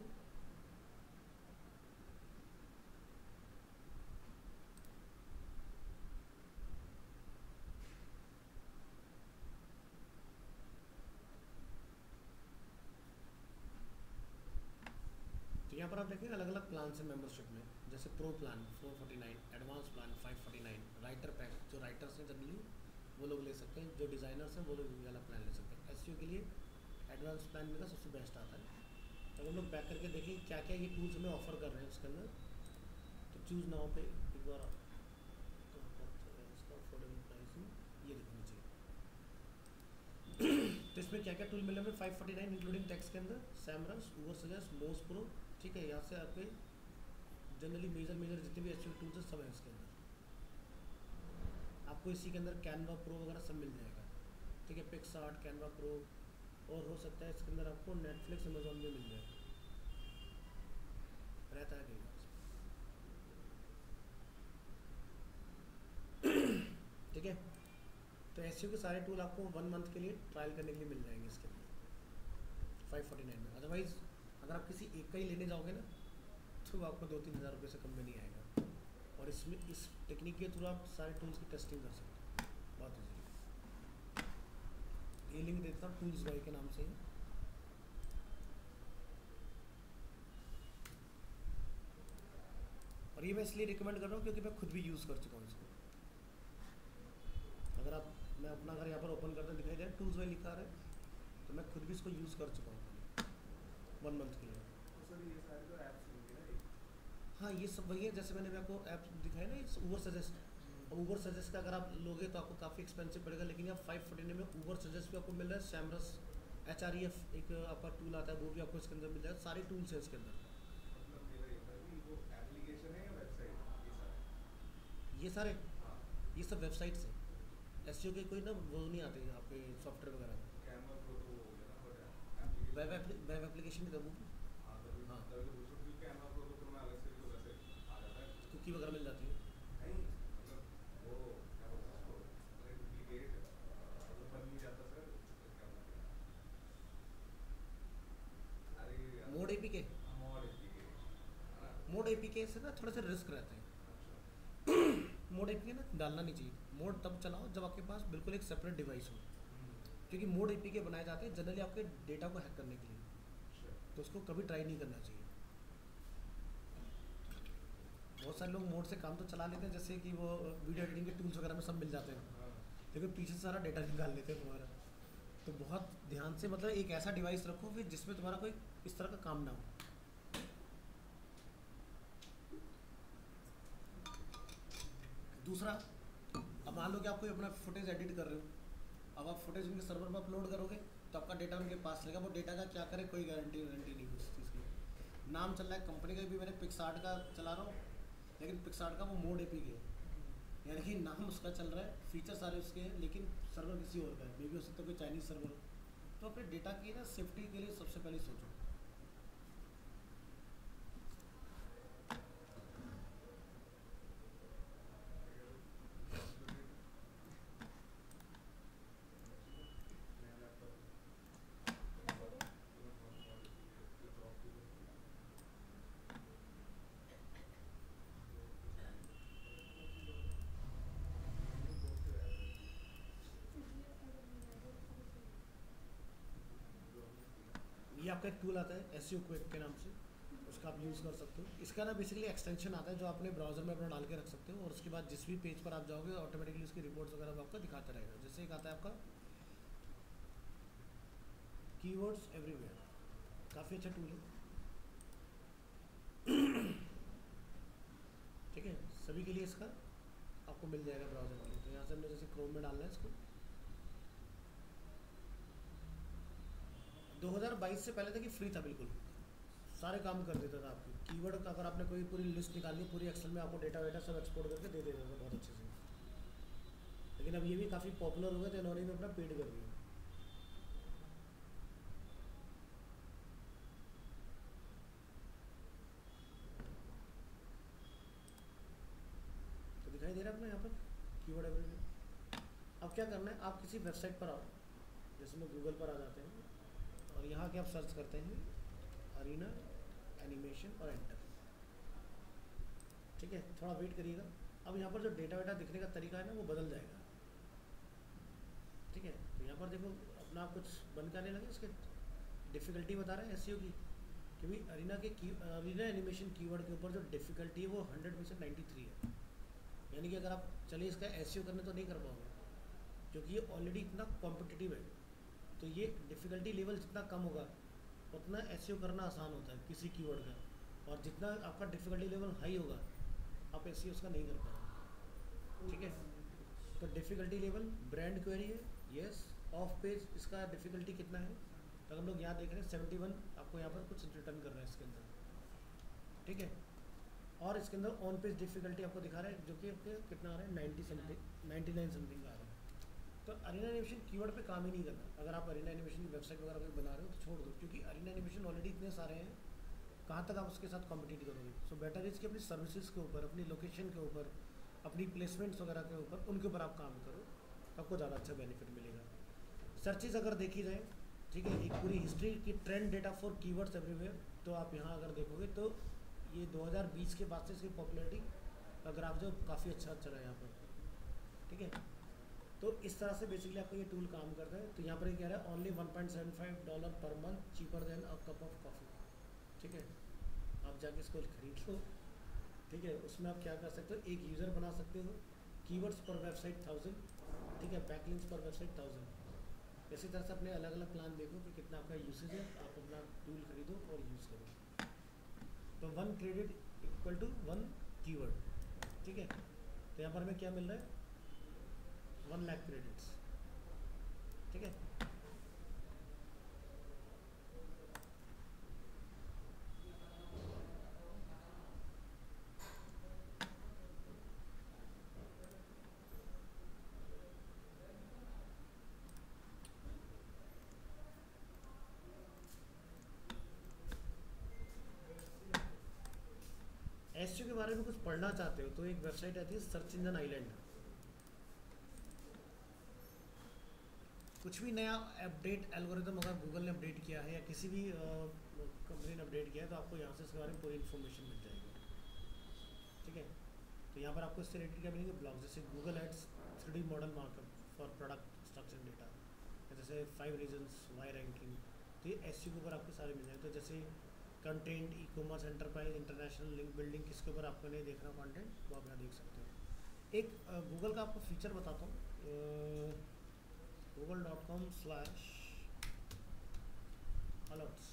तो यहाँ पर आप देखेंगे अलग अलग प्लान है मेंबरशिप में, जैसे pro plan four forty nine, advance plan five forty nine, writer pack जो राइटर्स हैं जनरली वो लोग ले सकते हैं, जो डिज़ाइनर्स हैं वो लोग ये वाला प्लान ले सकते हैं। एसईओ के लिए एडवांस प्लान में का सबसे बेस्ट आता है। तो हम लोग बैक करके देखें क्या क्या ये टूल्स हमें ऑफर कर रहे हैं उसके अंदर, तो चूज़ नाउ पे एक बार इसका अफोर्डेबल प्राइसिंग ये देखना चाहिए। तो इसमें क्या क्या टूल मिले हमें, five forty nine including tax के अंदर, सैमरस, ऊवर सजेस्ट, मोज प्रो, ठीक है, यहाँ से आपके जनरली मेजर मेजर जितने भी एसईओ टूल्स हैं सब हैं इसके अंदर। आपको इसी के अंदर कैनवा प्रो वगैरह सब मिल जाएगा, ठीक है, पिक्सआर्ट, कैनवा प्रो, और हो सकता है इसके अंदर आपको नेटफ्लिक्स, अमेजोन में मिल जाए, रहता है कई बार, ठीक है। तो एसईओ के सारे टूल आपको वन मंथ के लिए ट्रायल करने के लिए मिल जाएंगे इसके अंदर फाइव फोर्टी नाइन में। अदरवाइज़ अगर आप किसी एक का ही लेने जाओगे ना तो आपको दो तीन हज़ार रुपये से कम में नहीं आएगा, और इसमें इस टेक्निक के थ्रू आप सारे टूल्स की टेस्टिंग कर सकते हैं बहुत ईजीली। ये लिंक देता हूँ टूल्स बाय के नाम से ही, और ये मैं इसलिए रिकमेंड कर रहा हूँ क्योंकि मैं खुद भी यूज़ कर चुका हूँ इसको। अगर आप मैं अपना घर यहाँ पर ओपन करते दिखाई दे टूल्स बाय लिखा रहा है, तो मैं खुद भी इसको यूज़ कर चुका हूँ वन मंथ के लिए।
तो सर ये सारे तो ऐप्स होंगे ना ये?
हाँ ये सब वही है, जैसे मैंने भी आपको ऐप दिखाया ना, ऊबर सजेस्ट, अब ऊबर सजेस्ट का अगर आप लोगे तो आपको काफ़ी एक्सपेंसिव पड़ेगा, लेकिन यहाँ फाइव फोर्टी में ऊबर सजेस्ट भी आपको मिल रहा है, Semrush, H R E F एक आपका टूल आता है वो भी आपको इसके अंदर मिल जाएगा, सारे टूल्स हैं इसके अंदर।
मतलब मेरा ये था कि वो एप्लीकेशन है या वेबसाइट, ये सारे?
ये सारे
हाँ,
ये सब वेबसाइट्स हैं, एसईओ के कोई ना वो नहीं आते हैं आपके सॉफ्टवेयर वगैरह,
कैनवा प्रो तो हो गया ना, but
web
application.
Web application भी तो वो
हाँ तभी
हाँ
तभी तो पूछ रहा हूँ कि कैनवा प्रो तो फिर मैं अलग से भी तो वैसे आ जाता है।
कुकी वगैरह मिल जाती है।
नहीं मतलब वो क्या बोलते हैं उसको, अरे डुप्लीकेट मतलब बन नहीं जाता सर, तो क्या बोलते हैं, अरे यार
mod APK
mod APK है ना,
मोड एपी एपीके से ना थोड़े से रिस्क रहते हैं।
अच्छा।
मोड एपीके ना डालना नहीं चाहिए। मोड तब चलाओ जब आपके पास बिल्कुल एक सेपरेट डिवाइस हो, क्योंकि मोड एपीके बनाए जाते हैं जनरली आपके डेटा को हैक करने के लिए,
अच्छा।
तो उसको कभी ट्राई नहीं करना चाहिए। बहुत सारे लोग मोड से काम तो चला लेते हैं, जैसे कि वो वीडियो एडिटिंग के टूल्स वगैरह में सब मिल जाते हैं,
हाँ।
लेकिन पीछे से सारा डेटा निकाल लेते हैं तुम्हारा। तो बहुत ध्यान से, मतलब एक ऐसा डिवाइस रखो फिर जिसमें तुम्हारा कोई इस तरह का काम ना हो। दूसरा, अब मान लो कि आप कोई अपना फुटेज एडिट कर रहे हो, अब आप फुटेज उनके सर्वर पर अपलोड करोगे तो आपका डेटा उनके पास रहेगा, वो डेटा का क्या करे कोई गारंटी वारंटी नहीं उस चीज़ की। नाम चल रहा है कंपनी का भी, मैंने पिक्सार्ट का चला रहा हूँ, लेकिन पिक्सार्ट का वो मोड एपीके है, यानी कि नाम उसका चल रहा है, फीचर सारे उसके हैं, लेकिन सर्वर किसी और का है, मे भी हो सकता है कोई चाइनीज सर्वर हो। तो अपने डेटा की ना सेफ्टी के लिए सबसे पहले सोचो।
नया लैपटॉप जॉब की
ये आपका एक टूल आता है एसईओ क्विक के नाम से, उसका आप यूज़ कर सकते हो। इसका ना बेसिकली एक्सटेंशन आता है जो आपने ब्राउजर में अपना डाल के रख सकते हो, और उसके बाद जिस भी पेज पर आप जाओगे ऑटोमेटिकली उसकी रिपोर्ट्स वगैरह वो आपको दिखाता रहेगा। जैसे एक आता है आपका कीवर्ड्स एवरीवेयर, काफ़ी अच्छा टूल है, ठीक है, सभी के लिए इसका आपको मिल जाएगा ब्राउजर के लिए। तो यहाँ से हमने जैसे क्रोम में डालना है इसको। दो हज़ार बाईस से पहले तक ये फ्री था बिल्कुल, सारे काम कर देता था आपकी। कीवर्ड का अगर आपने कोई पूरी लिस्ट निकाली है पूरी एक्सेल में, आपको डेटा वेटा सब एक्सपोर्ट करके दे देता था बहुत अच्छे से। लेकिन अब ये भी काफ़ी पॉपुलर हो गए तो इन्होंने भी अपना पेड कर दिया। तो दिखाई दे रहा है अपना यहाँ पर कीवर्ड एवरीवेयर। अब क्या करना है, आप किसी वेबसाइट पर आओ, जैसे में गूगल पर आ जाते हैं, और यहाँ के आप सर्च करते हैं अरीना एनिमेशन और एंटर, ठीक है, थोड़ा वेट करिएगा। अब यहाँ पर जो डेटा वेटा दिखने का तरीका है ना वो बदल जाएगा, ठीक है। तो यहाँ पर देखो अपना आप कुछ बंद करने लगे, इसके डिफ़िकल्टी बता रहे हैं एसईओ की, क्योंकि अरीना के की अरीना एनिमेशन कीवर्ड के ऊपर जो डिफ़िकल्टी है वो हंड्रेड में से नाइन्टी थ्री है, यानी कि अगर आप चलिए इसका एसईओ करने तो नहीं कर पाओगे, क्योंकि ये ऑलरेडी इतना कॉम्पिटिटिव है। तो ये डिफ़िकल्टी लेवल जितना कम होगा उतना एसईओ करना आसान होता है किसी कीवर्ड का, और जितना आपका डिफ़िकल्टी लेवल हाई होगा आप एसईओ उसका नहीं कर पाओगे, ठीक है। तो डिफ़िकल्टी लेवल ब्रांड क्वेरी है, यस। ऑफ पेज इसका डिफ़िकल्टी कितना है, तो हम लोग यहाँ देख रहे हैं सेवेंटी वन, आपको यहाँ पर कुछ रिटर्न कर रहे हैं इसके अंदर, ठीक है। और इसके अंदर ऑन पेज डिफ़िकल्टी आपको दिखा रहा है जो कि आपके कितना आ रहा है ninety something ninety nine something का आ रहा है। तो अरीना एनिमेशन कीवर्ड पे काम ही नहीं करना। अगर आप अरीना एनिमेशन की वेबसाइट वगैरह कोई बना रहे हो तो छोड़ दो, क्योंकि अरीना एनिमेशन ऑलरेडी इतने सारे हैं, कहाँ तक आप उसके साथ कॉम्पिटिट करोगे। सो बेटर इज़ कि अपनी सर्विसेज के ऊपर, अपनी लोकेशन के ऊपर, अपनी प्लेसमेंट्स वगैरह के ऊपर, उनके ऊपर आप काम करो, आपको ज़्यादा अच्छा बेनिफिट मिलेगा। सर्चेज अगर देखी जाए, ठीक है, एक पूरी हिस्ट्री की trend data for keywords everywhere, तो आप यहाँ अगर देखोगे तो ये दो हज़ार बीस के बाद से इसकी पॉपुलैरिटी का ग्राफ जो काफ़ी अच्छा चला है यहाँ पर, ठीक है। तो इस तरह से बेसिकली आपका ये टूल काम करता है। तो यहाँ पर ये कह रहा है only one point seven five dollar per month cheaper than a cup of coffee, ठीक है। आप जाके इसको खरीद लो, ठीक है। उसमें आप क्या कर सकते हो, एक यूज़र बना सकते हो, कीवर्ड्स पर वेबसाइट थाउजेंड, ठीक है, बैकलिंक्स पर वेबसाइट थाउजेंड। इसी तरह से अपने अलग अलग प्लान देखो कि कितना आपका यूसेज है, आप अपना टूल खरीदो और यूज़ करो। तो one credit equal to one keyword, ठीक है। तो यहाँ पर हमें क्या मिल रहा है, वन लाख क्रेडिट्स, ठीक है। एसईओ के बारे में कुछ पढ़ना चाहते हो तो एक वेबसाइट आती है सर्च इंजन आइलैंड। कुछ भी नया अपडेट एल्गोरिदम अगर गूगल ने अपडेट किया है या किसी भी कंपनी ने अपडेट किया है तो आपको यहाँ से इसके बारे में पूरी इन्फॉर्मेशन मिल जाएगी। ठीक है। तो यहाँ पर आपको इससे रिलेटेड क्या मिलेंगे, ब्लॉग, जैसे Google ads three D model markup for product structure data, जैसे फाइव रीजन्स वाई रैंकिंग। तो ये एस के ऊपर आपके सारे मिल जाएंगे। तो जैसे content, e commerce, enterprise, international, link building, किसके ऊपर आपको नहीं देखना कंटेंट वो आप यहाँ देख सकते हो। एक गूगल का आपको फीचर बताता हूँ, Google dot com slash alerts,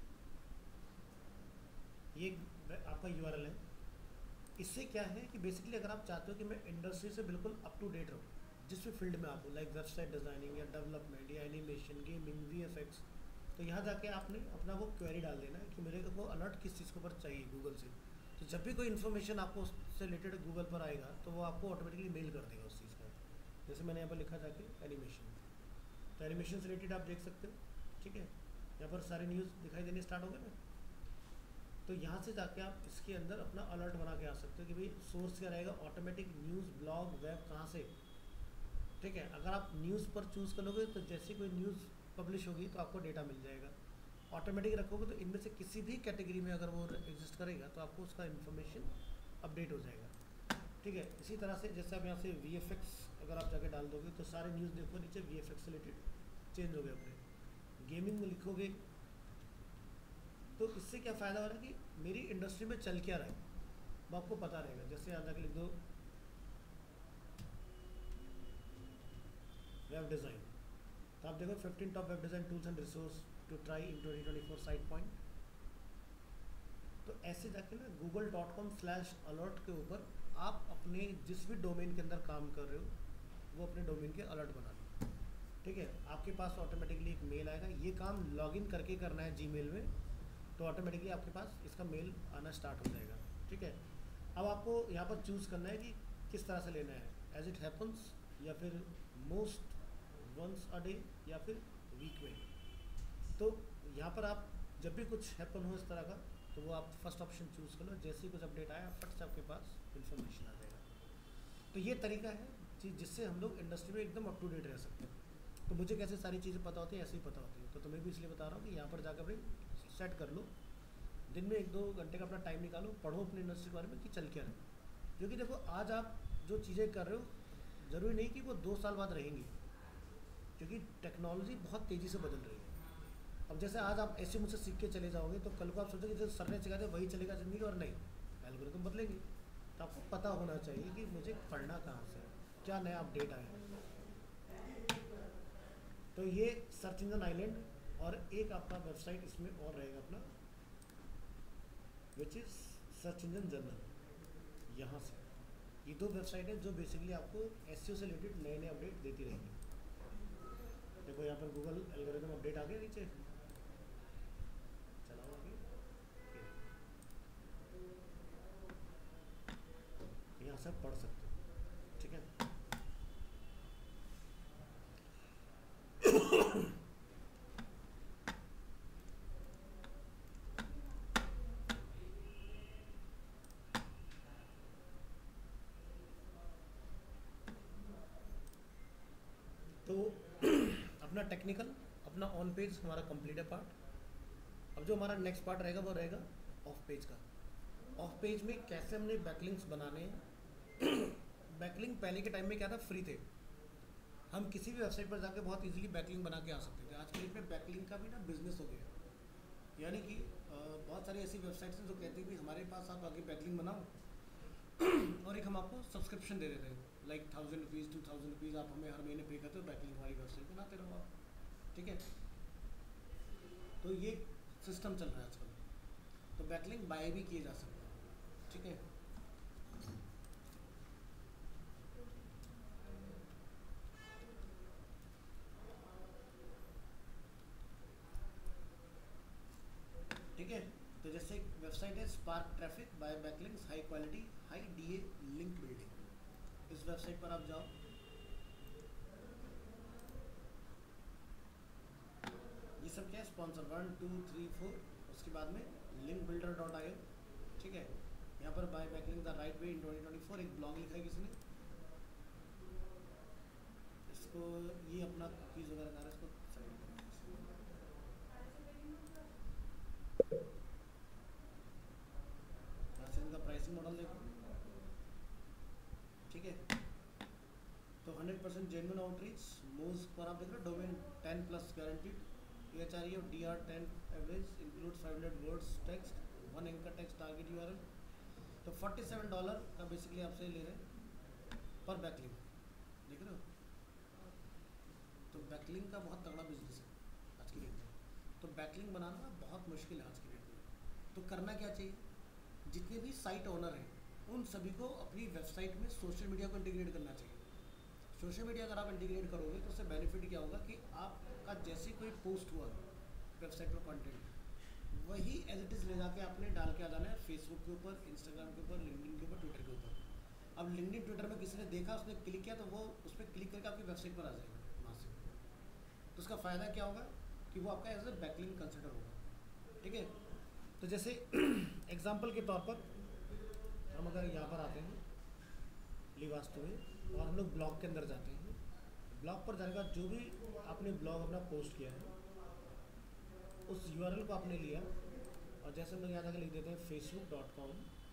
ये आपका यू आर एल है। इससे क्या है कि बेसिकली अगर आप चाहते हो कि मैं इंडस्ट्री से बिल्कुल अप टू डेट रहूँ, जिस भी फील्ड में आप हो, लाइक वेबसाइट डिज़ाइनिंग या डेवलपमेंट या animation, gaming, V F X, तो यहाँ जाके आपने अपना वो क्वेरी डाल देना है कि मेरे को अलर्ट किस चीज़ के ऊपर चाहिए गूगल से। तो जब भी कोई इन्फॉर्मेशन आपको उससे रिलेटेड गूगल पर आएगा तो वो आपको ऑटोमेटिकली मेल कर देगा उस चीज़ का। जैसे मैंने यहाँ पर लिखा जाके एनिमेशन, तो एनिमेशन से रिलेटेड आप देख सकते हो, ठीक है। यहाँ पर सारे न्यूज़ दिखाई देने स्टार्ट हो गए ना। तो यहाँ से जाके आप इसके अंदर अपना अलर्ट बना के आ सकते हो कि भाई सोर्स क्या रहेगा, ऑटोमेटिक न्यूज़, ब्लॉग, वेब, कहाँ से, ठीक है। अगर आप न्यूज़ पर चूज़ करोगे तो जैसे कोई न्यूज़ पब्लिश होगी तो आपको डेटा मिल जाएगा। ऑटोमेटिक रखोगे तो इनमें से किसी भी कैटेगरी में अगर वो एग्जिस्ट करेगा तो आपको उसका इन्फॉर्मेशन अपडेट हो जाएगा, ठीक है। इसी तरह से जैसे आप यहाँ से वी एफ एक्स अगर आप जाके डाल दोगे तो सारे न्यूज़ देखो नीचे वी एफ एक्स से रिलेटेड चेंज हो गए अपने। गेमिंग में लिखोगे तो इससे क्या फ़ायदा हो रहा है कि मेरी इंडस्ट्री में चल क्या रहा है वो आपको पता रहेगा। जैसे यहाँ जाके लिख दो वेब डिज़ाइन, तो आप देखो fifteen top web design tools and resource to try in twenty twenty four site point. तो ऐसे जाके ना Google dot com slash alert के ऊपर आप अपने जिस भी डोमेन के अंदर काम कर रहे हो वो अपने डोमेन के अलर्ट बना लो, ठीक है। आपके पास ऑटोमेटिकली एक मेल आएगा, ये काम लॉगिन करके करना है जीमेल में, तो ऑटोमेटिकली आपके पास इसका मेल आना स्टार्ट हो जाएगा, ठीक है। अब आपको यहाँ पर चूज़ करना है कि किस तरह से लेना है, एज इट हैपन्स या फिर मोस्ट वंस अ डे या फिर वीक में। तो यहाँ पर आप जब भी कुछ हैपन हो इस तरह का तो वो आप फर्स्ट ऑप्शन चूज़ कर लो, जैसे ही कुछ अपडेट आया फट से आपके पास इन्फॉर्मेशन आ जाएगा। तो ये तरीका है जी जिससे हम लोग इंडस्ट्री में एकदम अप टू डेट रह सकते हैं। तो मुझे कैसे सारी चीज़ें पता होती हैं, ऐसे ही पता होती है, तो तुम्हें भी इसलिए बता रहा हूँ कि यहाँ पर जाकर भाई सेट कर लो, दिन में एक दो घंटे का अपना टाइम निकालो, पढ़ो अपनी इंडस्ट्री के बारे में कि चल क्या रहा है। क्योंकि देखो आज आप जो चीज़ें कर रहे हो ज़रूरी नहीं कि वो दो साल बाद रहेंगी, क्योंकि टेक्नोलॉजी बहुत तेज़ी से बदल रही है। अब जैसे आज आप ऐसे मुझसे सीख के चले जाओगे तो कल को आप सोचोगे जो सर ने सिखाया था वही चलेगा ज़िंदगी, और नहीं, एल्गोरिथम बदलेंगे। तो आपको पता होना चाहिए कि मुझे पढ़ना कहाँ से, क्या नया अपडेट आया है। तो ये सर्च इंजन आइलैंड और एक आपका वेबसाइट इसमें और रहेगा अपना, which is search engine journal. यहाँ से ये दो वेबसाइट है जो बेसिकली आपको एसईओ से रिलेटेड नए नए अपडेट देती रहेंगी। देखो यहाँ पर गूगल एल्गोरिथम अपडेट आ गया नीचे, चलाओ आगे, यहाँ से पढ़ सकते हो, ठीक है। तो अपना टेक्निकल, अपना ऑन पेज हमारा कंप्लीट है पार्ट। अब जो हमारा नेक्स्ट पार्ट रहेगा वो रहेगा ऑफ पेज का। ऑफ पेज में कैसे हमने बैकलिंक्स बनाने हैं। बैकलिंक पहले के टाइम में क्या था, फ्री थे, हम किसी भी वेबसाइट पर जाकर बहुत इजीली बैकलिंक बना के आ सकते थे। आज के डेट में बैकलिंक का भी ना बिजनेस हो गया, यानी कि बहुत सारी ऐसी वेबसाइट्स हैं जो कहती हैं कि हमारे पास आप आगे बैकलिंक बनाओ और एक हम आपको सब्सक्रिप्शन दे देते हैं, like thousand rupees two thousand rupees आप हमें हर महीने पे करते हो, बैकलिंक हमारी वेबसाइट बनाते रहो आप, ठीक है। तो ये सिस्टम चल रहा है आजकल। तो बैकलिंक बाय भी किए जा सकते हैं, ठीक है। ठीक है, तो जैसे एक वेबसाइट है spark traffic buy backlinks high quality high DA link building. इस वेबसाइट पर आप जाओ, ये सब क्या है, sponsor one two three four, उसके बाद में link builder dot I O, ठीक है। यहाँ पर buy backlink the right way in twenty twenty four एक ब्लॉग लिखा है किसी ने, इसको ये अपना कुकीज़ वगैरह कर रहा है, इसको साइड में इनका प्राइसिंग मॉडल देखो, आउटरीच, मूव्स पर आप देख रहे हो डोमेन टेन प्लस गारंटीड, ये चाहिए D R ten average include five hundred words text, one anchor text target U R L. तो फोर्टी सेवन डॉलर का बेसिकली आपसे ले रहे हैं पर बैकलिंग, देख रहे हो। तो बैकलिंग का बहुत तगड़ा बिजनेस है आज की डेट में। तो बैकलिंग बनाना बहुत मुश्किल है आज की डेट में। तो करना क्या चाहिए, जितने भी साइट ओनर हैं उन सभी को अपनी वेबसाइट में सोशल मीडिया को इंटीग्रेट करना चाहिए। सोशल मीडिया अगर आप इंटीग्रेट करोगे तो उससे बेनिफिट क्या होगा कि आपका जैसे कोई पोस्ट हुआ वेबसाइट पर कंटेंट, वही एज इट इज़ ले जाके आपने डाल के आ जाना है फेसबुक के ऊपर, इंस्टाग्राम के ऊपर, लिंक्डइन के ऊपर, ट्विटर के ऊपर। अब लिंक्डइन ट्विटर में किसी ने देखा, उसने क्लिक किया, तो वो उस पर क्लिक करके आपकी वेबसाइट पर आ जाएगा वहाँ से। तो उसका फ़ायदा क्या होगा कि वो आपका एज ए बैकलिंक कंसिडर होगा, ठीक है। तो जैसे एग्जाम्पल के तौर पर हम अगर यहाँ पर आते हैं लिवास्तु में और हम लोग ब्लॉग के अंदर जाते हैं, ब्लॉग पर जाने के बाद जो भी आपने ब्लॉग अपना पोस्ट किया है उस यूआरएल को आपने लिया और जैसे हम लोग यहाँ जाकर लिख देते हैं फेसबुक डॉट कॉम,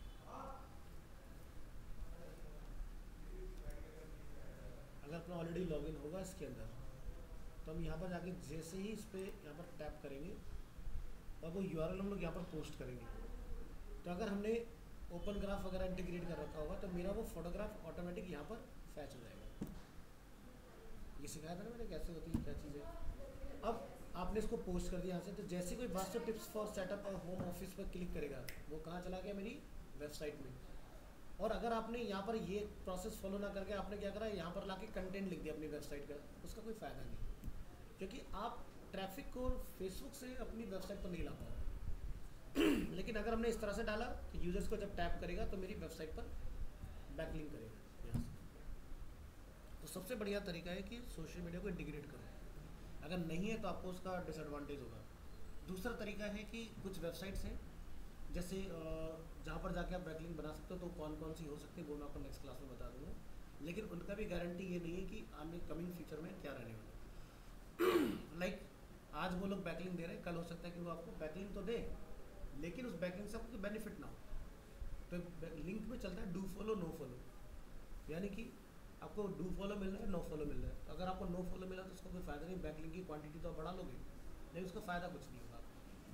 अगर अपना ऑलरेडी लॉगिन होगा इसके अंदर तो हम यहाँ पर जाके जैसे ही इस पर यहाँ पर टैप करेंगे और वो यूआरएल हम लोग यहाँ पर पोस्ट करेंगे, तो अगर हमने ओपन ग्राफ वगैरह इंटीग्रेट कर रखा होगा तो मेरा वो फोटोग्राफ ऑटोमेटिक यहाँ पर फैच हो जाएगा। ये सिखाया था ना मैंने कैसे होती है क्या चीज़ है। अब आपने इसको पोस्ट कर दिया यहाँ से, तो जैसे कोई वास्तव टिप्स फॉर सेटअप और होम ऑफिस पर क्लिक करेगा वो कहाँ चला गया, मेरी वेबसाइट में। और अगर आपने यहाँ पर ये प्रोसेस फॉलो ना करके आपने क्या करा, यहाँ पर लाके कंटेंट लिख दिया अपनी वेबसाइट का, उसका कोई फ़ायदा नहीं, क्योंकि आप ट्रैफिक को फेसबुक से अपनी वेबसाइट पर नहीं ला पाओगे। लेकिन अगर हमने इस तरह से डाला कि यूजर्स को जब टैप करेगा तो मेरी वेबसाइट पर बैकलिंक करेगा यहाँ से। तो सबसे बढ़िया तरीका है कि सोशल मीडिया को इंटीग्रेट करो, अगर नहीं है तो आपको उसका डिसएडवांटेज होगा। दूसरा तरीका है कि कुछ वेबसाइट्स हैं जैसे जहाँ पर जाके आप बैकलिंक बना सकते हो, तो कौन कौन सी हो सकती है वो मैं आपको नेक्स्ट क्लास में बता दूँगा, लेकिन उनका भी गारंटी ये नहीं है कि आने कमिंग फ्यूचर में क्या रहने वाला। लाइक आज वो लोग बैकलिंक दे रहे हैं, कल हो सकता है कि वो आपको बैकलिंक तो दे लेकिन उस बैकलिंक से आपको बेनिफिट ना हो। तो लिंक में चलता है डू फॉलो नो फॉलो, यानी कि आपको डू फॉलो मिल रहा है, नो फॉलो मिल रहा है। तो अगर आपको नो फॉलो मिला तो उसका कोई फ़ायदा नहीं, बैकलिंक की क्वांटिटी तो आप बढ़ा लोगे लेकिन उसका फ़ायदा कुछ नहीं होगा।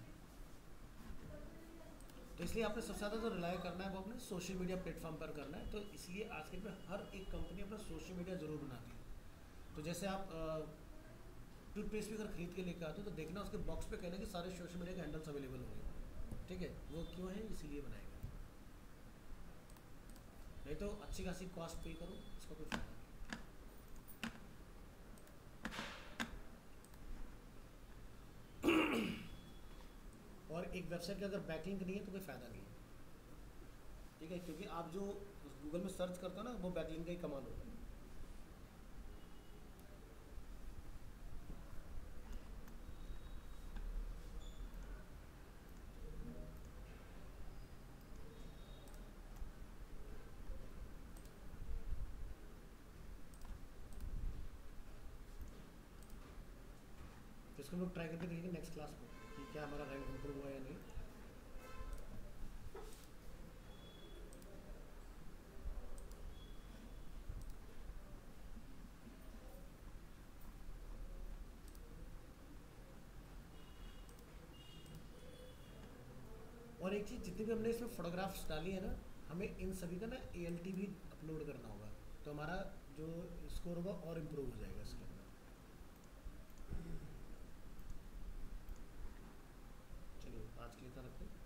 तो इसलिए आपने सबसे ज़्यादा जो रिलाय करना है वो अपने सोशल मीडिया प्लेटफॉर्म पर करना है। तो इसलिए आज के में हर एक कंपनी अपना सोशल मीडिया ज़रूर बनाती है। तो जैसे आप टूथपेस्ट भी अगर खरीद के लेकर आते हो तो देखना उसके बॉक्स पे कहना कि सारे सोशल मीडिया के हैंडल्स अवेलेबल होंगे, ठीक है। वो क्यों है, इसीलिए बनाएगा, नहीं तो अच्छी खासी कॉस्ट पे करो, उसका कोई फायदा नहीं। और एक वेबसाइट का अगर बैकलिंक नहीं है तो कोई फ़ायदा नहीं है, ठीक है, क्योंकि आप जो गूगल में सर्च करते हो ना वो बैकलिंक का ही कमाल होता है। इसको हम लोग ट्राई करके देखेंगे नेक्स्ट क्लास में कि क्या हमारा रैंक इम्प्रूव हुआ या नहीं। और एक चीज़, जितनी भी हमने इसमें फोटोग्राफ्स डाली है ना, हमें इन सभी का ना ए एल टी भी अपलोड करना होगा, तो हमारा जो स्कोर होगा और इम्प्रूव हो जाएगा इसके अंदर। चलिए आज के लिए इतना रखते हैं।